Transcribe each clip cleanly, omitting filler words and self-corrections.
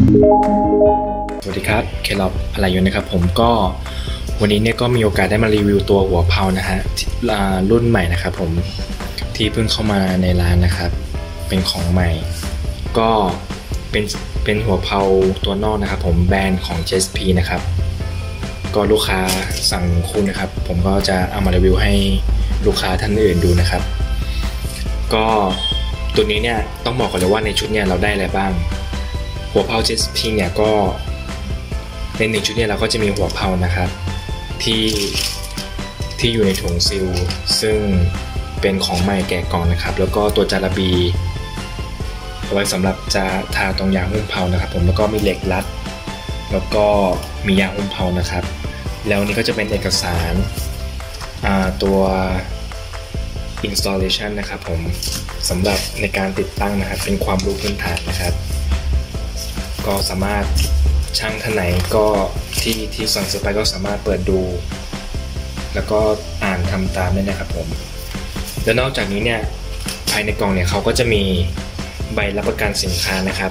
สวัสดีครับเคล็อบอะไรอยู่นะครับผมก็วันนี้เนี่ยก็มีโอกาสได้มารีวิวตัวหัวเพานะฮะรุ่นใหม่นะครับผมที่เพิ่งเข้ามาในร้านนะครับเป็นของใหม่ก็เป็นหัวเพาตัวนอกนะครับผมแบรนด์ของ JSP นะครับก็ลูกค้าสั่งคู่นะครับผมก็จะเอามารีวิวให้ลูกค้าท่านอื่นดูนะครับก็ตัวนี้เนี่ยต้องบอกก่อนเลยว่าในชุดเนี่ยเราได้อะไรบ้างหัวเพา JSP เนี่ยก็ใน1ชุดเนี่ยเราก็จะมีหัวเพานะครับที่อยู่ในถุงซิลซึ่งเป็นของใหม่แกะกล่องนะครับแล้วก็ตัวจาระบีเอาไว้สำหรับจะทาตรงยางหุ้มเพานะครับผมแล้วก็มีเหล็กรัดแล้วก็มียางหุ้มเพานะครับแล้วนี่ก็จะเป็นเอกสารตัว installation นะครับผมสำหรับในการติดตั้งนะครับเป็นความรู้พื้นฐานนะครับก็สามารถช่างท่านไหนก็ที่สั่งซื้อไปก็สามารถเปิดดูแล้วก็อ่านทำตามได้นะครับผมและนอกจากนี้เนี่ยภายในกล่องเนี่ยเขาก็จะมีใบรับประกันสินค้านะครับ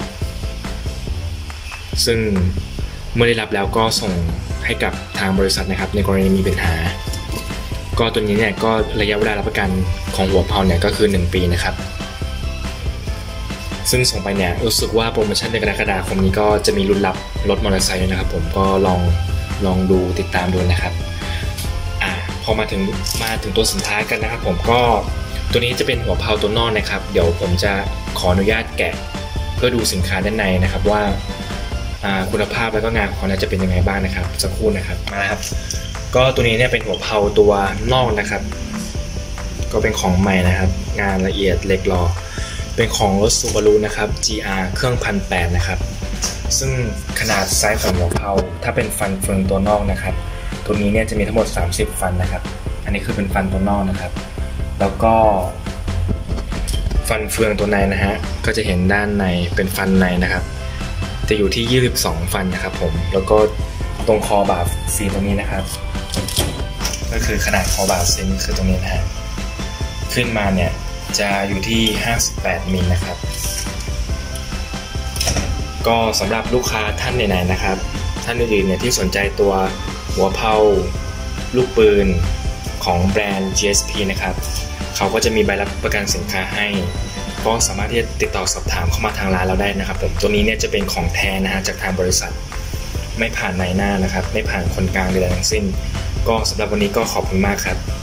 ซึ่งเมื่อได้รับแล้วก็ส่งให้กับทางบริษัทนะครับในกรณีมีปัญหาก็ตัวนี้เนี่ยก็ระยะเวลารับประกันของหัวเพาเนี่ยก็คือ1 ปีนะครับซึ่งส่งไปเนี่ยรู้สึกว่าโปรโมชั่นในกรกฎาคมนี้ก็จะมีรุ่นรับรถมอเตอร์ไซค์นะครับผมก็ลองดูติดตามดูนะครับพอมาถึงตัวสินค้ากันนะครับผมก็ตัวนี้จะเป็นหัวเพาตัวนอกนะครับเดี๋ยวผมจะขออนุญาตแกะเพื่อดูสินค้าด้านในนะครับว่าคุณภาพและก็งานของเขาจะเป็นยังไงบ้างนะครับสักครู่นะครับมาครับก็ตัวนี้เนี่ยเป็นหัวเพาตัวนอกนะครับก็เป็นของใหม่นะครับงานละเอียดเล็กหล่อเป็นของรถ Subaru นะครับ GR เครื่อง1,800นะครับซึ่งขนาดไซส์ของหัวเพาถ้าเป็นฟันเฟืองตัวนอกนะครับตัวนี้เนี่ยจะมีทั้งหมด30ฟันนะครับอันนี้คือเป็นฟันตัวนอกนะครับแล้วก็ฟันเฟืองตัวในนะฮะก็จะเห็นด้านในเป็นฟันในนะครับจะอยู่ที่22ฟันนะครับผมแล้วก็ตรงคอบ่าซีตรงนี้นะครับก็คือขนาดคอบ่าซีคือตรงนี้นะฮะขึ้นมาเนี่ยจะอยู่ที่58มิลนะครับก็สำหรับลูกค้าท่านไหนๆนะครับท่านอื่นๆเนี่ยที่สนใจตัวหัวเพาลูกปืนของแบรนด์ JSP นะครับเขาก็จะมีใบรับประกันสินค้าให้ก็สามารถที่จะติดต่อสอบถามเข้ามาทางร้านเราได้นะครับผมตัวนี้เนี่ยจะเป็นของแท้นะฮะจากทางบริษัทไม่ผ่านนายหน้านะครับไม่ผ่านคนกลางใดๆทั้งสิ้นก็สำหรับวันนี้ก็ขอบคุณมากครับ